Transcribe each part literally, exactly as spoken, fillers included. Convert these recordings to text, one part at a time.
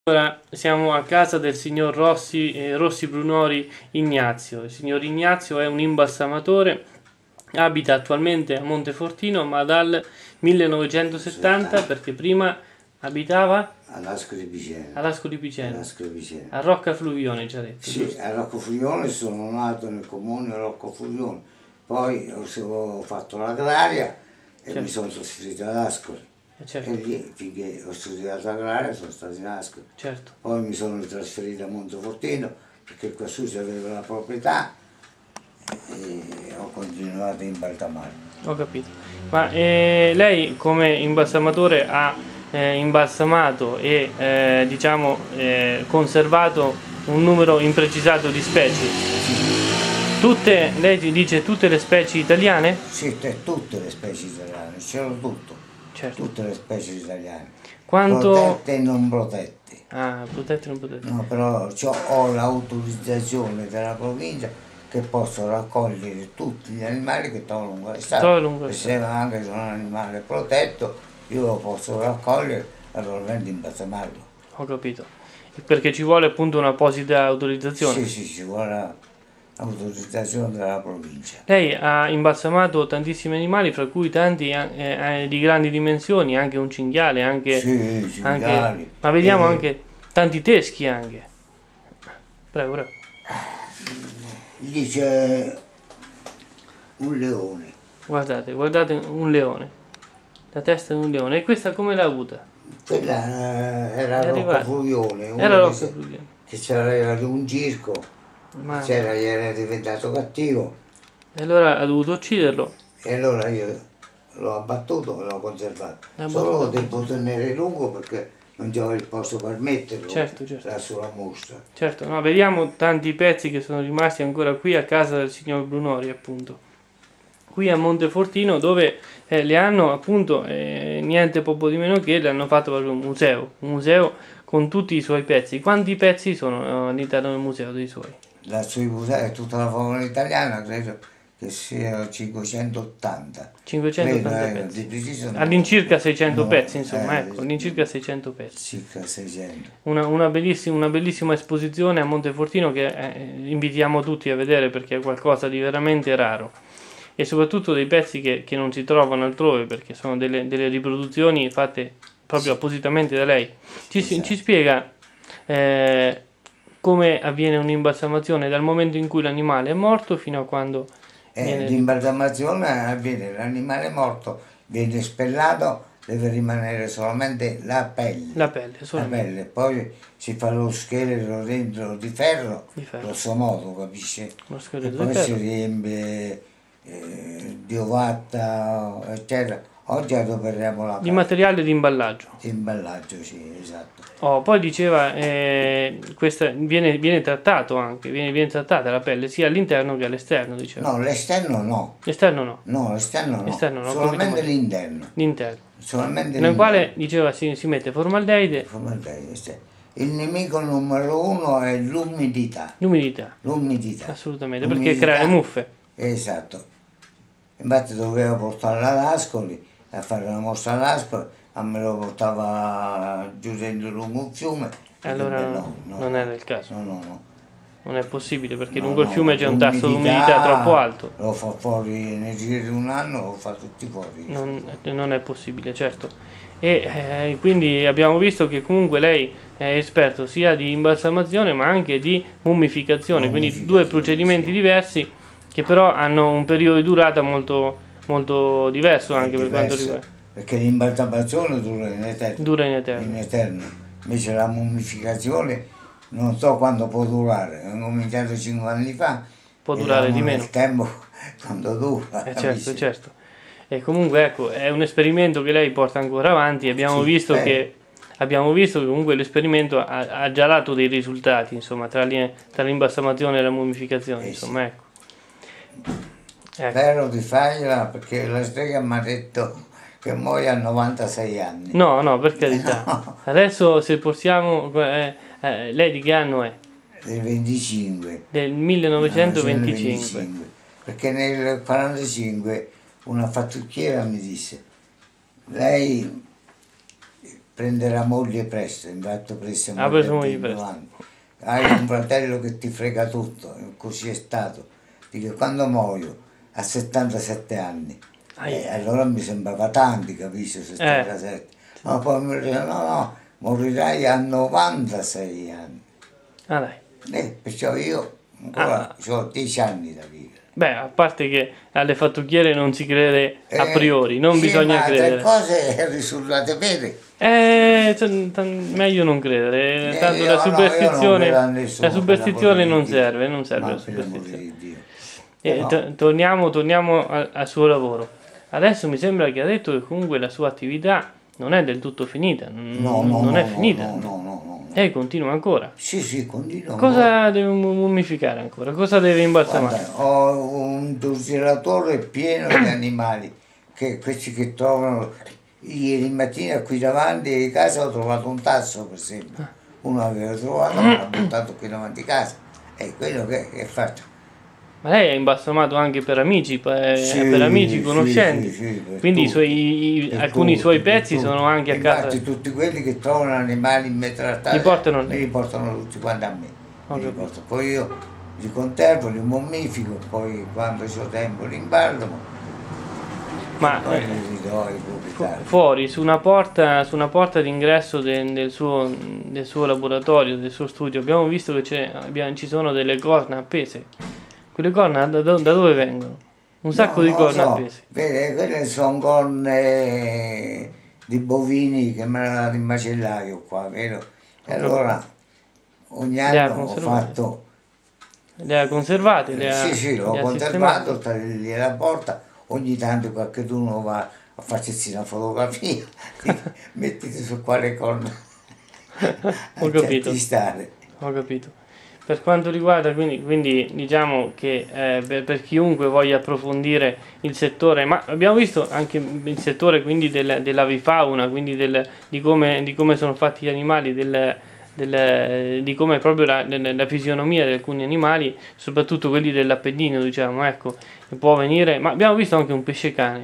Ora siamo a casa del signor Rossi, eh, Rossi Brunori Ignazio. Il signor Ignazio è un imbalsamatore, abita attualmente a Montefortino, ma dal millenovecentosettanta, perché prima abitava all'Asco di Piceno. all'Asco di Piceno, all'Asco di Piceno. a Rocca Fluvione, ci ha detto. Sì, giusto? a Rocca Fluvione sono nato nel comune Rocca Fluvione, poi ho, ho fatto l'agraria e Certo. mi sono trasferito ad Ascoli. Eh, certo, E lì, finché ho studiato agraria, sono stato in Ascoli. certo. Poi mi sono trasferito a Montefortino perché qua su c'aveva la proprietà e ho continuato in Baltamare. Ho capito. Ma eh, lei come imbalsamatore ha eh, imbalsamato e eh, diciamo eh, conservato un numero imprecisato di specie? Tutte, lei ci dice tutte le specie italiane? Sì, te- tutte le specie italiane, c'ero tutto, Certo. tutte le specie italiane. Quanto... Protette e non protette. Ah, protette e non protette. No, però c'ho- ho l'autorizzazione della provincia che posso raccogliere tutti gli animali che trovano lungo le strade. Trovano lungo le E se anche se è un animale protetto, io lo posso raccogliere e naturalmente imbalsamarlo. Ho capito. Perché ci vuole appunto un'apposita autorizzazione. Sì, sì, ci vuole l'autorizzazione della provincia. Lei ha imbalsamato tantissimi animali, fra cui tanti eh, eh, di grandi dimensioni, anche un cinghiale, anche, Sì, cinghiali. anche ma vediamo E- anche tanti teschi anche. Prego, prego. Lì c'è un leone. Guardate, guardate un leone. La testa di un leone. E questa come l'ha avuta? Quella eh, era È Rocco arrivato. Fluvione, uno Era che Rocco se- Fluvione. che c'era di un circo, Ma c'era, gli era diventato cattivo e allora ha dovuto ucciderlo. e allora io l'ho abbattuto e l'ho conservato. L'ha Solo lo abbattuto. devo tenere lungo perché non c'ho il posto per metterlo Certo, certo. là sulla mostra. Certo, no, vediamo tanti pezzi che sono rimasti ancora qui a casa del signor Brunori, appunto. Qui a Montefortino, dove eh, le hanno appunto eh, niente poco di meno che le hanno fatto proprio un museo, un museo con tutti i suoi pezzi. Quanti pezzi sono eh, all'interno del museo dei suoi? La sua museo è tutta la fauna italiana, credo che sia cinquecentottanta. cinquecentottanta Credo, eh, pezzi. di preciso no. All'incirca seicento No, pezzi, insomma, eh, ecco, all'incirca seicento pezzi. Circa seicento. Una, una bellissima, una bellissima esposizione a Montefortino che eh, invitiamo tutti a vedere perché è qualcosa di veramente raro. E soprattutto dei pezzi che, che non si trovano altrove perché sono delle, delle riproduzioni fatte proprio appositamente da lei. Ci, Esatto. ci spiega eh, come avviene un'imbalsamazione dal momento in cui l'animale è morto fino a quando Eh, viene... l'imbalsamazione avviene, l'animale morto viene spellato, deve rimanere solamente la pelle. La pelle, La solamente. pelle, poi si fa lo scheletro dentro di ferro, Di ferro. grosso modo, capisci? Lo E scheletro di poi si ferro. riempie eh, di ovatta, eccetera. Oggi adoperiamo la Di carne. materiale di imballaggio. Di imballaggio, sì, esatto. Oh, poi diceva, eh, questa viene, viene trattato anche, viene, viene trattata la pelle sia all'interno che all'esterno, diceva. No, l'esterno no. L'esterno no, No, l'esterno no. Esterno no, Solamente come- l'interno. l'interno. Solamente Nel quale, l'interno. diceva, si, si mette formaldeide, Come lei, sì. Il nemico numero uno è l'umidità. l'umidità, L'umidità. assolutamente, perché L'umidità- crea le muffe. Esatto. Infatti dovevo portarla ad Ascoli a fare una mostra ad Ascoli, ma me lo portava giù dentro lungo un fiume. E allora no, no, non era il caso. No, no, no. Non è possibile perché No, lungo il no, fiume c'è un tasso di l'umidità umidità troppo alto. Lo fa fuori nel giro di un anno, lo fa tutti fuori. Non, non è possibile, certo. E eh, quindi abbiamo visto che comunque lei è esperto sia di imbalsamazione ma anche di mummificazione, quindi Mummificazione, due procedimenti sì. diversi che però hanno un periodo di durata molto, molto diverso anche È per quanto diverso, riguarda. perché l'imbalsamazione dura in eterno. Dura in eterno. in eterno. Invece la mummificazione non so quando può durare, ho cominciato cinque anni fa. Può durare vediamo di meno. Il tempo quando dura. Eh, certo, capisci? certo. E comunque ecco, è un esperimento che lei porta ancora avanti. Abbiamo, Sì, visto, eh. che, abbiamo visto che comunque l'esperimento ha, ha già dato dei risultati, insomma, tra, li- tra l'imbalsamazione e la mummificazione, Eh, insomma, ecco. Ecco. Spero di farla perché la strega mi ha detto che muoio a novantasei anni. No, no, per carità. No. Adesso se possiamo, eh, eh, lei di che anno è? Del venticinque. Del millenovecentoventicinque. venticinque. Perché nel quarantacinque una fattucchiera mi disse: lei prendere la moglie presto, infatti preso Ha preso moglie a presto. anni. Hai un fratello che ti frega tutto, così è stato. Dico, quando muoio? A settantasette anni. Ai, E allora mi sembrava tanti, capisci, settantasette. Ma poi mi dice, no, no, morirai a novantasei anni. ah dai. Eh, perciò io ancora Ah. ho dieci anni da vivere. Beh, a parte che alle fattucchiere non si crede a Eh, priori, non sì, bisogna ma credere. le cose risultate vere. Eh, t- t- meglio non credere, Eh, tanto io- la no, superstizione, io non credo a nessuno, la superstizione per l'amore non di Dio. serve, non serve Ma la per l'amore superstizione. di Dio. E Però- to- torniamo, torniamo al, al suo lavoro. Adesso mi sembra che ha detto che comunque la sua attività non è del tutto finita, n- No, no, non no, è no, finita. no, no, no, no, no. E continua ancora. Sì, sì, continuo. Cosa deve mummificare ancora? Cosa deve imbalsamare? Guarda, ho un dosilatore pieno di animali, che questi che trovano. Ieri mattina qui davanti a casa ho trovato un tasso, per esempio. Uno aveva trovato, me l'ha buttato qui davanti a casa. E quello che, che faccio? Ma lei ha imbalsamato anche per amici, per, Sì, per amici sì, conoscenti. sì, sì, per Quindi i tutti, suoi- i- per alcuni tutti, suoi per pezzi tutti. sono anche a Infatti casa. tutti quelli che trovano animali in maltrattati Li portano a lei. li portano tutti quanti a me. Ho Me li capito. porto. Poi io li conservo, li mummifico, poi quando ho tempo li imbalsamo, Ma poi eh, li do ai fu- proprietari. fuori, su una porta, su una porta d'ingresso de- del, suo, del suo laboratorio, del suo studio, abbiamo visto che c'è- abbiamo- ci sono delle corna appese. Quelle corna da, da- da dove vengono? Un sacco No, di non lo corna so. appese. Vede, quelle sono corne di bovini che me le ha dato il macellaio qua, vero? E allora ogni Le ha anno ho conservate? fatto. Le ha conservate? Le ha, Sì, sì, l'ho le ha conservato, sistemate? sta lì alla porta, ogni tanto qualcuno va a farsi una fotografia, mettiti su quale corna Ho a capito. stare. Ho capito. Per quanto riguarda, quindi, quindi diciamo che eh, per, per chiunque voglia approfondire il settore, ma abbiamo visto anche il settore quindi del, dell'avifauna, quindi del, di, come, di come sono fatti gli animali, del, del, di come proprio la, la, la fisionomia di alcuni animali, soprattutto quelli dell'Appennino, diciamo, ecco, che può venire, ma abbiamo visto anche un pesce cane.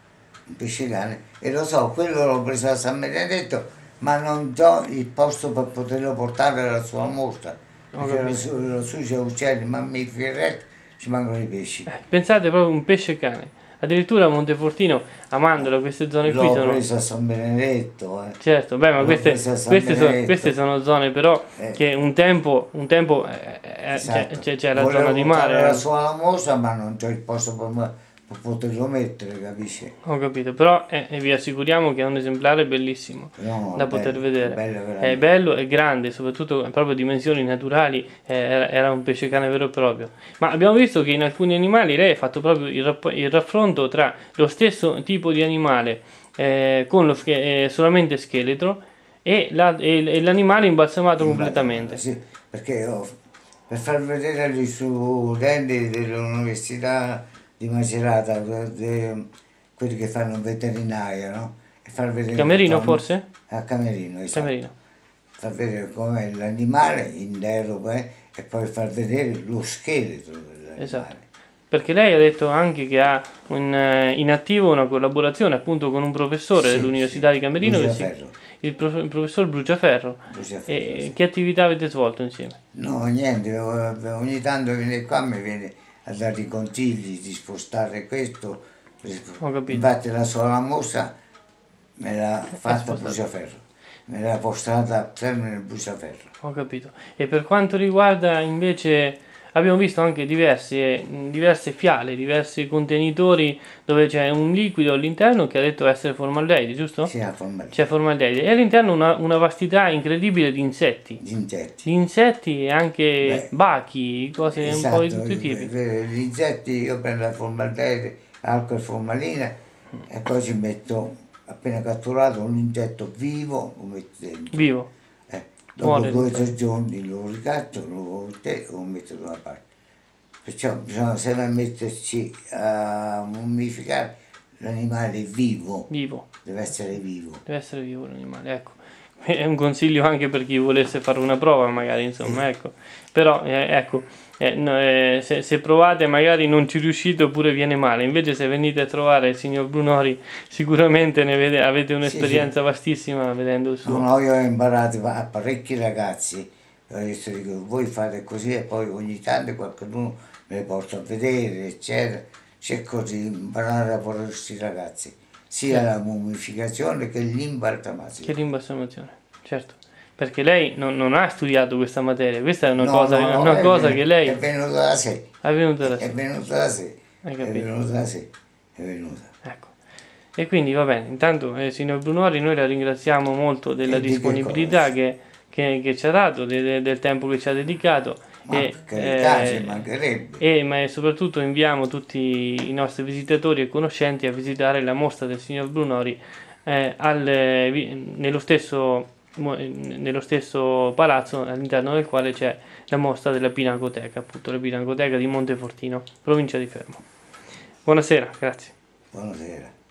Un pesce cane, e lo so, quello l'ho preso a San Benedetto, ma non ho il posto per poterlo portare alla sua mostra, Ho perché capito. lo su c'è uccelli, mammiferi, retti, ci mancano i pesci. Eh, pensate proprio un pesce cane. Addirittura a Montefortino, a Mandorla, queste zone qui L'ho sono... preso a San Benedetto, eh. Certo, beh, ma L'ho queste, preso a San queste, sono, Benedetto. queste sono zone però Eh. che un tempo, un tempo eh, eh, Esatto. c'è, c'è- c'è la Volevo zona di portare mare. la eh. sua mostra, ma non c'ho il posto per, me- per poterlo mettere, capisci? Ho capito, però eh, eh, vi assicuriamo che è un esemplare bellissimo No, da è poter bello, vedere. bello veramente. È bello, è grande, soprattutto proprio dimensioni naturali, eh, era, era un pesce cane vero e proprio. Ma abbiamo visto che in alcuni animali lei ha fatto proprio il, rapp- il raffronto tra lo stesso tipo di animale eh, con lo sch- eh, solamente scheletro e, la- e- e l'animale imbalsamato completamente. Sì, perché ho- per far vedere agli studenti dell'università di Macerata, de- de- quelli che fanno veterinaria, no? E far vedere Camerino come- forse? A Camerino, esatto. Camerino. Far vedere com'è l'animale in deroga eh, e poi far vedere lo scheletro dell'animale. Esatto. Perché lei ha detto anche che ha un, eh, in attivo una collaborazione appunto con un professore Sì, dell'Università sì, di Camerino, che si- Bruciaferro. il, prof- il professor Bruciaferro. Bruciaferro, E sì. che attività avete svolto insieme? No, niente, ogni tanto viene qua, mi viene a dare i consigli di spostare questo. Ho capito. Infatti la sola mostra me l'ha fatta spostata. Bruciaferro, me l'ha postata sempre nel Bruciaferro. Ho capito. E per quanto riguarda invece, abbiamo visto anche diverse, diverse fiale, diversi contenitori dove c'è un liquido all'interno che ha detto essere formaldeide, giusto? Si ha formato C'è formaldeide e all'interno una, una vastità incredibile di insetti. gli insetti. Di insetti e anche Beh, bachi, cose un po' di tutti i i- tipi. Gli insetti io prendo la formaldeide, alcol e formalina e poi ci metto, appena catturato, un insetto vivo, lo metto dentro. Vivo. Eh, dopo Muore due o tutto. tre giorni lo ricatto, lo, te- lo metto da una parte. Perciò bisogna sempre metterci a mummificare l'animale vivo, Vivo. deve essere vivo. Deve essere vivo l'animale, ecco. è un consiglio anche per chi volesse fare una prova magari, insomma, ecco. Però eh, ecco, eh, no, eh, se, se provate magari non ci riuscite oppure viene male, invece se venite a trovare il signor Brunori sicuramente ne vede, avete un'esperienza sì. vastissima vedendo il suo. No, no, io ho imparato a parecchi ragazzi, adesso dico, voi fate così e poi ogni tanto qualcuno me le porta a vedere, eccetera. Cerco di imparare a fare questi ragazzi, sia Certo. la mummificazione che Che l'imbalsamazione. rimbalsamazione, certo. Perché lei non, non ha studiato questa materia, questa è una No, cosa, no, no, una è, cosa ven- che lei è venuta da sé, è venuta da è sé. venuta da sé, Hai è capito? venuta da sé, è venuta. Ecco. E quindi va bene, intanto eh, signor Brunori noi la ringraziamo molto della E di che disponibilità cosa? che, che- che ci ha dato, de- de- del tempo che ci ha dedicato Ma e, per carità, ci eh, mancherebbe. e ma soprattutto inviamo tutti i nostri visitatori e conoscenti a visitare la mostra del signor Brunori eh, al, eh, vi- nello stesso, mo- eh, nello stesso palazzo all'interno del quale c'è la mostra della Pinacoteca, appunto la Pinacoteca di Montefortino, provincia di Fermo. Buonasera, grazie. Buonasera.